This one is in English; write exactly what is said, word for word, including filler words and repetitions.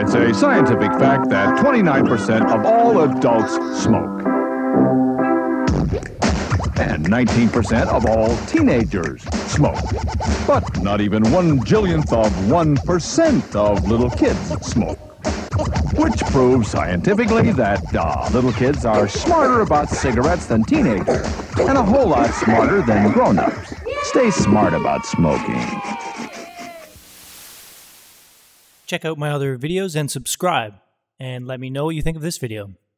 It's a scientific fact that twenty-nine percent of all adults smoke. And nineteen percent of all teenagers smoke. But not even one jillionth of one percent of little kids smoke. Which proves scientifically that uh, little kids are smarter about cigarettes than teenagers, and a whole lot smarter than grown-ups. Stay smart about smoking. Check out my other videos and subscribe, and let me know what you think of this video.